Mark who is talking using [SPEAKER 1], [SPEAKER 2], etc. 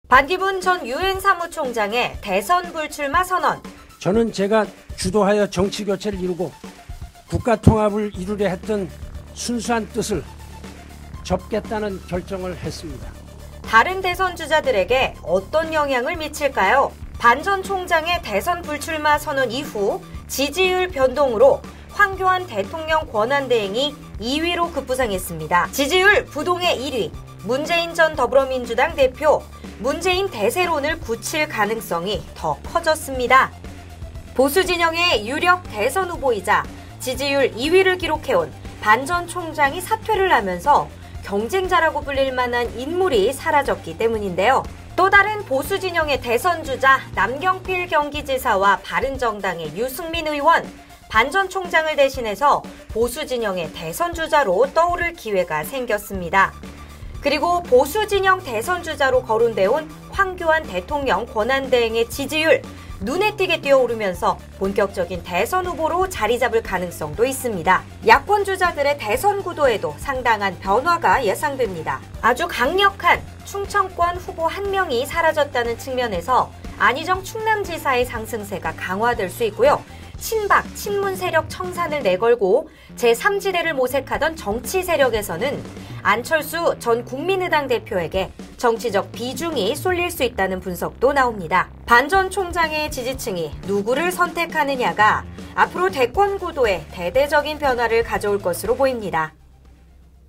[SPEAKER 1] 반기문 전 유엔 사무총장의 대선 불출마 선언.
[SPEAKER 2] 저는 제가 주도하여 정치 교체를 이루고 국가 통합을 이루려 했던 순수한 뜻을 접겠다는 결정을 했습니다.
[SPEAKER 1] 다른 대선 주자들에게 어떤 영향을 미칠까요? 반 전 총장의 대선 불출마 선언 이후 지지율 변동으로 황교안 대통령 권한대행이 2위로 급부상했습니다. 지지율 부동의 1위, 문재인 전 더불어민주당 대표, 문재인 대세론을 굳힐 가능성이 더 커졌습니다. 보수 진영의 유력 대선 후보이자 지지율 2위를 기록해온 반 전 총장이 사퇴를 하면서 경쟁자라고 불릴 만한 인물이 사라졌기 때문인데요. 또 다른 보수 진영의 대선 주자 남경필 경기지사와 바른정당의 유승민 의원, 반 전 총장을 대신해서 보수 진영의 대선 주자로 떠오를 기회가 생겼습니다. 그리고 보수 진영 대선 주자로 거론돼 온 황교안 대통령 권한대행의 지지율 눈에 띄게 뛰어오르면서 본격적인 대선 후보로 자리 잡을 가능성도 있습니다. 야권 주자들의 대선 구도에도 상당한 변화가 예상됩니다. 아주 강력한 충청권 후보 한 명이 사라졌다는 측면에서 안희정 충남지사의 상승세가 강화될 수 있고요. 친박, 친문 세력 청산을 내걸고 제3지대를 모색하던 정치 세력에서는 안철수 전 국민의당 대표에게 정치적 비중이 쏠릴 수 있다는 분석도 나옵니다. 반 전 총장의 지지층이 누구를 선택하느냐가 앞으로 대권 구도에 대대적인 변화를 가져올 것으로 보입니다.